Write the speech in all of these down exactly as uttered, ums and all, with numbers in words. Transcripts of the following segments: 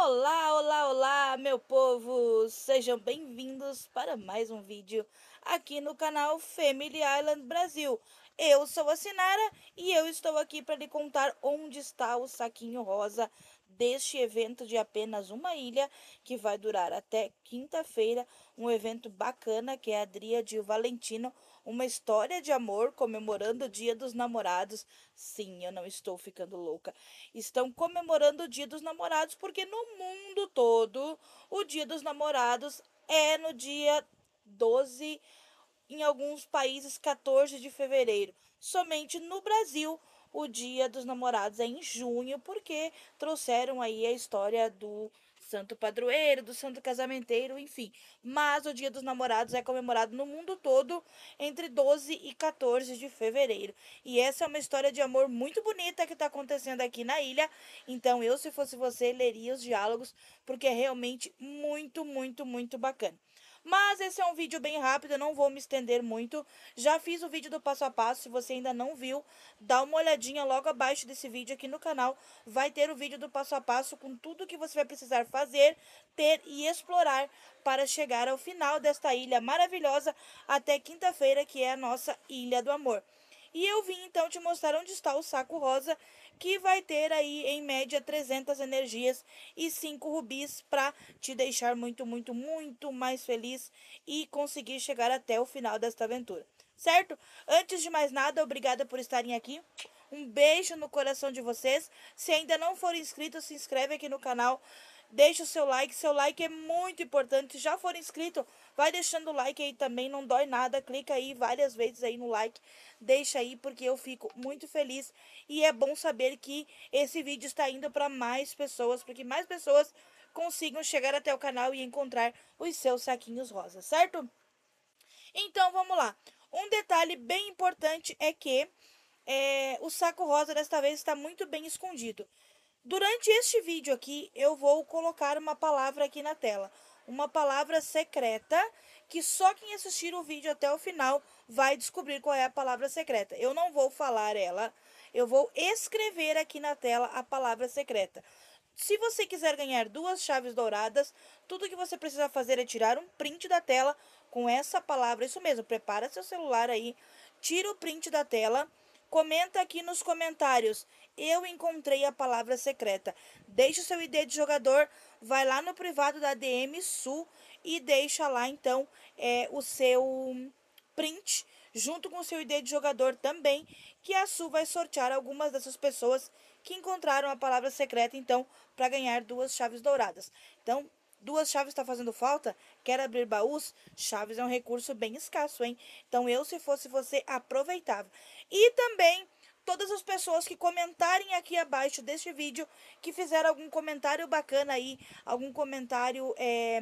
Olá, olá, olá, meu povo! Sejam bem-vindos para mais um vídeo aqui no canal Family Island Brasil. Eu sou a Sinara e eu estou aqui para lhe contar onde está o saquinho rosa deste evento de apenas uma ilha, que vai durar até quinta-feira, um evento bacana que é a Dríade e o Valentino, uma história de amor comemorando o Dia dos Namorados. Sim, eu não estou ficando louca. Estão comemorando o Dia dos Namorados porque no mundo todo o Dia dos Namorados é no dia doze, em alguns países quatorze de fevereiro. Somente no Brasil o Dia dos Namorados é em junho, porque trouxeram aí a história do santo padroeiro, do santo casamenteiro, enfim. Mas o Dia dos Namorados é comemorado no mundo todo entre doze e quatorze de fevereiro. E essa é uma história de amor muito bonita que está acontecendo aqui na ilha. Então eu, se fosse você, leria os diálogos, porque é realmente muito, muito, muito bacana. Mas esse é um vídeo bem rápido, eu não vou me estender muito. Já fiz o vídeo do passo a passo, se você ainda não viu, dá uma olhadinha logo abaixo desse vídeo aqui no canal. Vai ter o vídeo do passo a passo com tudo que você vai precisar fazer, ter e explorar para chegar ao final desta ilha maravilhosa até quinta-feira, que é a nossa Ilha do Amor. E eu vim então te mostrar onde está o saco rosa, que vai ter aí em média trezentas energias e cinco rubis para te deixar muito, muito, muito mais feliz e conseguir chegar até o final desta aventura. Certo? Antes de mais nada, obrigada por estarem aqui. Um beijo no coração de vocês. Se ainda não for inscrito, se inscreve aqui no canal. Deixa o seu like, seu like é muito importante. Se já for inscrito, vai deixando o like aí também, não dói nada. Clica aí várias vezes aí no like, deixa aí porque eu fico muito feliz. E é bom saber que esse vídeo está indo para mais pessoas, porque mais pessoas consigam chegar até o canal e encontrar os seus saquinhos rosas, certo? Então vamos lá. Um detalhe bem importante é que é, o saco rosa desta vez está muito bem escondido. Durante este vídeo aqui, eu vou colocar uma palavra aqui na tela. Uma palavra secreta, que só quem assistir o vídeo até o final vai descobrir qual é a palavra secreta. Eu não vou falar ela, eu vou escrever aqui na tela a palavra secreta. Se você quiser ganhar duas chaves douradas, tudo que você precisa fazer é tirar um print da tela com essa palavra. Isso mesmo, prepara seu celular aí, tira o print da tela. Comenta aqui nos comentários, eu encontrei a palavra secreta. Deixa o seu I D de jogador, vai lá no privado da A D M Sul e deixa lá então é, o seu print, junto com o seu I D de jogador também, que a Sul vai sortear algumas dessas pessoas que encontraram a palavra secreta, então, para ganhar duas chaves douradas. Então, duas chaves está fazendo falta? Quer abrir baús? Chaves é um recurso bem escasso, hein? Então, eu, se fosse você, aproveitava. E também, todas as pessoas que comentarem aqui abaixo deste vídeo, que fizeram algum comentário bacana aí, algum comentário é,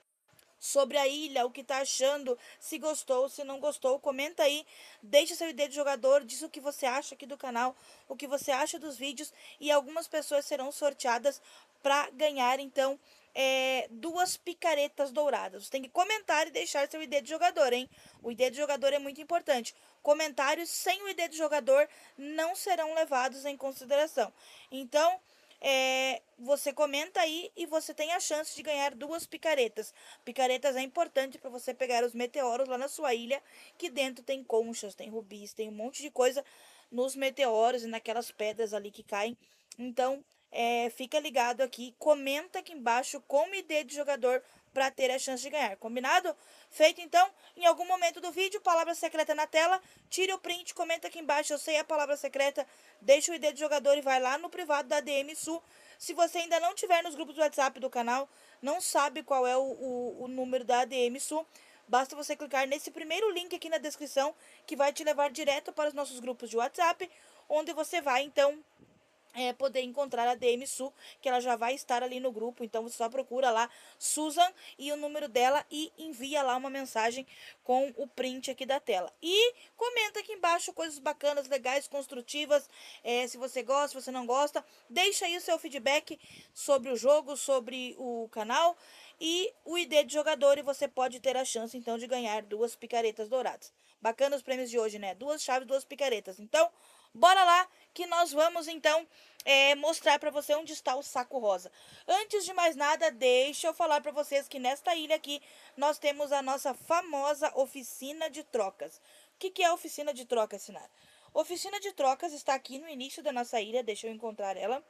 sobre a ilha, o que tá achando, se gostou, se não gostou, comenta aí, deixa seu I D de jogador, diz o que você acha aqui do canal, o que você acha dos vídeos, e algumas pessoas serão sorteadas para ganhar, então, é, duas picaretas douradas. Você tem que comentar e deixar seu I D de jogador, hein? O I D de jogador é muito importante. Comentários sem o I D de jogador não serão levados em consideração. Então, é, você comenta aí e você tem a chance de ganhar duas picaretas. Picaretas é importante para você pegar os meteoros lá na sua ilha, que dentro tem conchas, tem rubis, tem um monte de coisa nos meteoros e naquelas pedras ali que caem. Então, é, fica ligado aqui, comenta aqui embaixo com o I D de jogador para ter a chance de ganhar, combinado? Feito então, em algum momento do vídeo, palavra secreta na tela, tire o print, comenta aqui embaixo, eu sei a palavra secreta, deixa o I D de jogador e vai lá no privado da A D M Sul. Se você ainda não tiver nos grupos do WhatsApp do canal, não sabe qual é o, o, o número da A D M Sul, basta você clicar nesse primeiro link aqui na descrição, que vai te levar direto para os nossos grupos de WhatsApp, onde você vai então é, poder encontrar a D M Su, que ela já vai estar ali no grupo. Então você só procura lá Susan e o número dela e envia lá uma mensagem com o print aqui da tela. E comenta aqui embaixo coisas bacanas, legais, construtivas, é, se você gosta, se você não gosta. Deixa aí o seu feedback sobre o jogo, sobre o canal e o I D de jogador, e você pode ter a chance então de ganhar duas picaretas douradas. Bacana os prêmios de hoje, né? Duas chaves, duas picaretas. Então, Bora lá que nós vamos então é, mostrar para você onde está o saco rosa. Antes de mais nada, deixa eu falar para vocês que nesta ilha aqui nós temos a nossa famosa oficina de trocas. O que, que é a oficina de trocas, Sinara? Oficina de trocas está aqui no início da nossa ilha, deixa eu encontrar ela.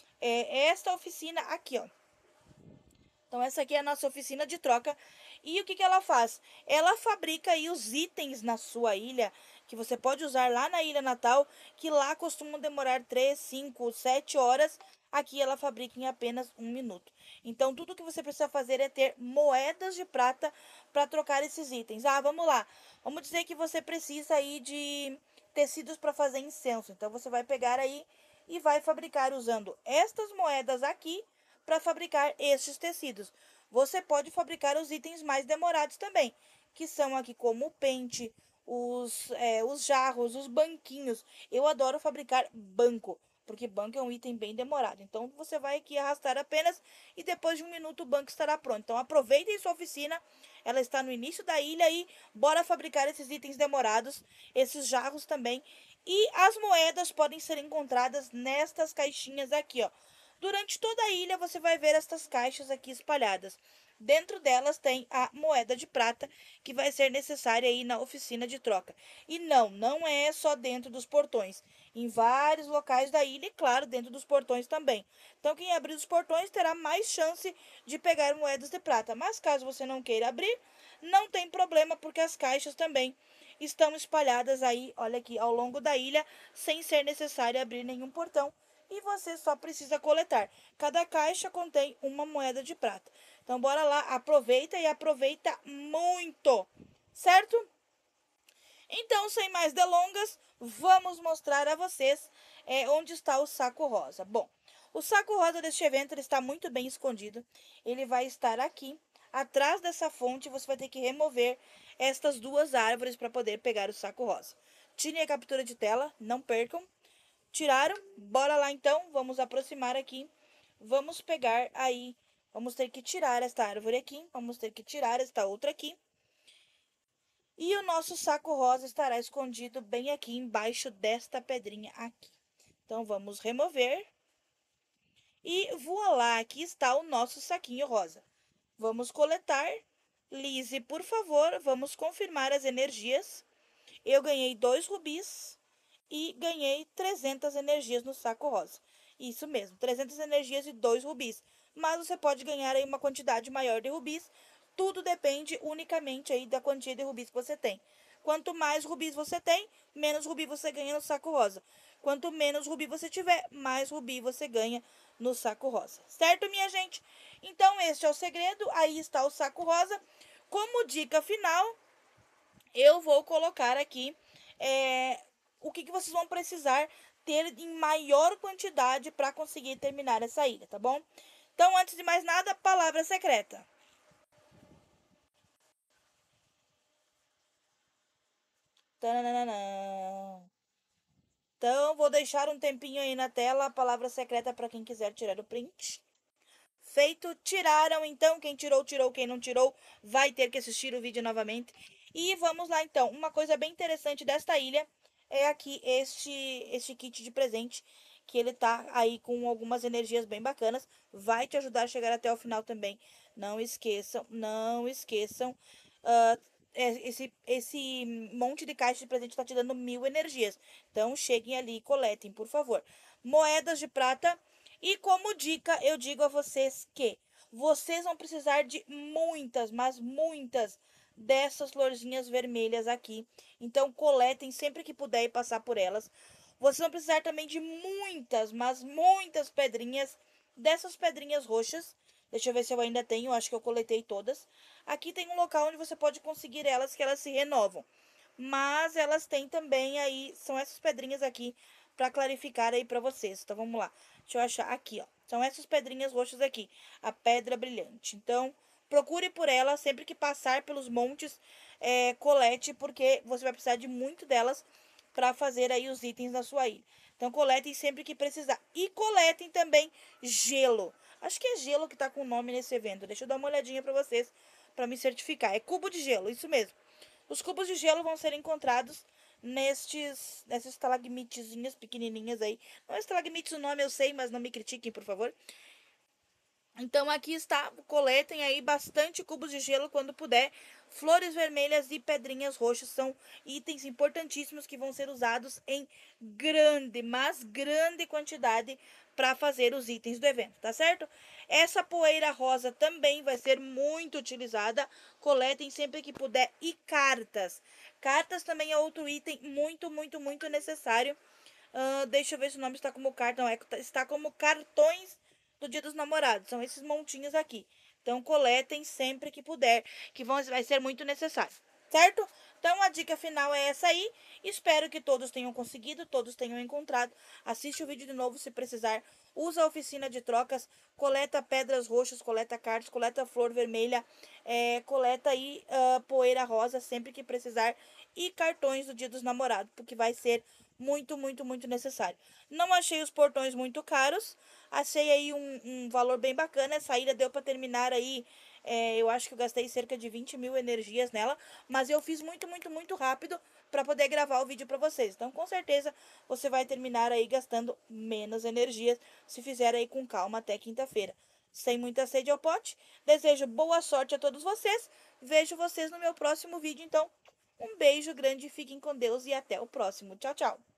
É esta oficina aqui, ó. Então, essa aqui é a nossa oficina de troca. E o que, que ela faz? Ela fabrica aí os itens na sua ilha, que você pode usar lá na Ilha Natal, que lá costumam demorar três, cinco, sete horas. Aqui ela fabrica em apenas um minuto. Então, tudo que você precisa fazer é ter moedas de prata para trocar esses itens. Ah, vamos lá. Vamos dizer que você precisa aí de tecidos para fazer incenso. Então, você vai pegar aí e vai fabricar usando estas moedas aqui para fabricar estes tecidos. Você pode fabricar os itens mais demorados também, que são aqui como o pente, os, é, os jarros, os banquinhos. Eu adoro fabricar banco, porque banco é um item bem demorado. Então, você vai aqui arrastar apenas e depois de um minuto o banco estará pronto. Então, aproveitem sua oficina, ela está no início da ilha e bora fabricar esses itens demorados, esses jarros também. E as moedas podem ser encontradas nestas caixinhas aqui, ó. Durante toda a ilha você vai ver estas caixas aqui espalhadas. Dentro delas tem a moeda de prata que vai ser necessária aí na oficina de troca. E não, não é só dentro dos portões. Em vários locais da ilha e, claro, dentro dos portões também. Então, quem abrir os portões terá mais chance de pegar moedas de prata. Mas caso você não queira abrir, não tem problema, porque as caixas também estão espalhadas aí, olha aqui, ao longo da ilha, sem ser necessário abrir nenhum portão e você só precisa coletar. Cada caixa contém uma moeda de prata. Então, bora lá, aproveita e aproveita muito, certo? Então, sem mais delongas, vamos mostrar a vocês é, onde está o saco rosa. Bom, o saco rosa deste evento ele está muito bem escondido. Ele vai estar aqui, atrás dessa fonte. Você vai ter que remover estas duas árvores para poder pegar o saco rosa. Tirem a captura de tela, não percam. Tiraram? Bora lá então, vamos aproximar aqui. Vamos pegar aí, vamos ter que tirar esta árvore aqui, vamos ter que tirar esta outra aqui. E o nosso saco rosa estará escondido bem aqui embaixo desta pedrinha aqui. Então, vamos remover. E voilá, aqui está o nosso saquinho rosa. Vamos coletar. Lise, por favor, vamos confirmar as energias. Eu ganhei dois rubis e ganhei trezentas energias no saco rosa. Isso mesmo, trezentas energias e dois rubis. Mas você pode ganhar aí uma quantidade maior de rubis. Tudo depende unicamente aí da quantia de rubis que você tem. Quanto mais rubis você tem, menos rubi você ganha no saco rosa. Quanto menos rubi você tiver, mais rubi você ganha no saco rosa. Certo, minha gente? Então, este é o segredo. Aí está o saco rosa. Como dica final, eu vou colocar aqui é, o que, que vocês vão precisar ter em maior quantidade para conseguir terminar essa ilha, tá bom? Então, antes de mais nada, palavra secreta. Tananana. Então, vou deixar um tempinho aí na tela a palavra secreta para quem quiser tirar o print. Feito, tiraram, então, quem tirou, tirou, quem não tirou, vai ter que assistir o vídeo novamente. E vamos lá, então, uma coisa bem interessante desta ilha é aqui este, este kit de presente, que ele tá aí com algumas energias bem bacanas, vai te ajudar a chegar até o final também. Não esqueçam, não esqueçam, uh, esse, esse monte de caixa de presente está te dando mil energias. Então, cheguem ali e coletem, por favor. Moedas de prata. E como dica, eu digo a vocês que vocês vão precisar de muitas, mas muitas dessas florzinhas vermelhas aqui. Então, coletem sempre que puder e passar por elas. Vocês vão precisar também de muitas, mas muitas pedrinhas, dessas pedrinhas roxas. Deixa eu ver se eu ainda tenho, acho que eu coletei todas. Aqui tem um local onde você pode conseguir elas, que elas se renovam. Mas elas têm também aí, são essas pedrinhas aqui para clarificar aí para vocês. Então, vamos lá. Deixa eu achar aqui, ó. São essas pedrinhas roxas aqui, a pedra brilhante. Então, procure por ela sempre que passar pelos montes, é, colete, porque você vai precisar de muito delas para fazer aí os itens na sua ilha. Então, coletem sempre que precisar. E coletem também gelo. Acho que é gelo que tá com o nome nesse evento. Deixa eu dar uma olhadinha para vocês, para me certificar. É cubo de gelo, isso mesmo. Os cubos de gelo vão ser encontrados nestes, nessas estalagmitezinhas pequenininhas aí. Não é estalagmites o nome, eu sei, mas não me critiquem, por favor. Então aqui está, coletem aí bastante cubos de gelo quando puder. Flores vermelhas e pedrinhas roxas são itens importantíssimos que vão ser usados em grande, mas grande quantidade para fazer os itens do evento, tá certo? Essa poeira rosa também vai ser muito utilizada. Coletem sempre que puder. E cartas. Cartas também é outro item muito, muito, muito necessário. Uh, deixa eu ver se o nome está como carta. Não, é, está como cartões do Dia dos Namorados. São esses montinhos aqui. Então, coletem sempre que puder, que vão, vai ser muito necessário. Certo? Então, a dica final é essa aí. Espero que todos tenham conseguido, todos tenham encontrado. Assiste o vídeo de novo se precisar. Usa a oficina de trocas. Coleta pedras roxas, coleta cartas, coleta flor vermelha. É, coleta aí uh, poeira rosa sempre que precisar. E cartões do Dia dos Namorados, porque vai ser muito, muito, muito necessário. Não achei os portões muito caros. Achei aí um, um valor bem bacana. Essa ilha deu para terminar aí. É, eu acho que eu gastei cerca de vinte mil energias nela. Mas eu fiz muito, muito, muito rápido para poder gravar o vídeo para vocês. Então, com certeza, você vai terminar aí gastando menos energias se fizer aí com calma até quinta-feira. Sem muita sede ao pote. Desejo boa sorte a todos vocês. Vejo vocês no meu próximo vídeo. Então, um beijo grande, fiquem com Deus e até o próximo. Tchau, tchau.